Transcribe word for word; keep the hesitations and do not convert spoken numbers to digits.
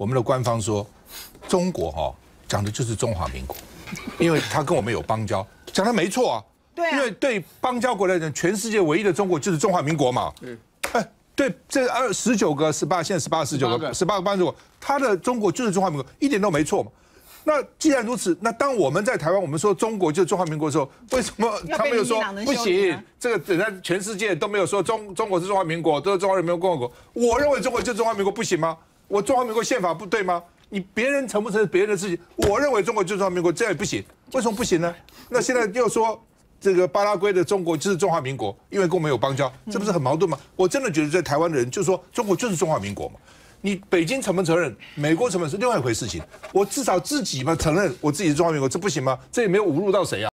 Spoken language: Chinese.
我们的官方说，中国哈、哦、讲的就是中华民国，因为他跟我们有邦交，讲的没错啊。 对啊， 因为对邦交国来讲，全世界唯一的中国就是中华民国嘛。嗯。哎，对，这二十九个、十八，现在十八、十九个、十八个邦交国，他的中国就是中华民国，一点都没错嘛。那既然如此，那当我们在台湾，我们说中国就是中华民国的时候，为什么他们又说不行？这个等在全世界都没有说中中国是中华民国，都是中华人民共和国。我认为中国就是中华民国，不行吗？我中华民国宪法不对吗？你别人承不承认别人的事情？我认为中国就是中华民国，这样也不行。为什么不行呢？那现在又说这个巴拉圭的中国就是中华民国，因为跟我们有邦交，这不是很矛盾吗？我真的觉得在台湾的人就说中国就是中华民国嘛。你北京承不承认，美国承不承认是另外一回事情。我至少自己嘛承认我自己是中华民国，这不行吗？这也没有侮辱到谁啊。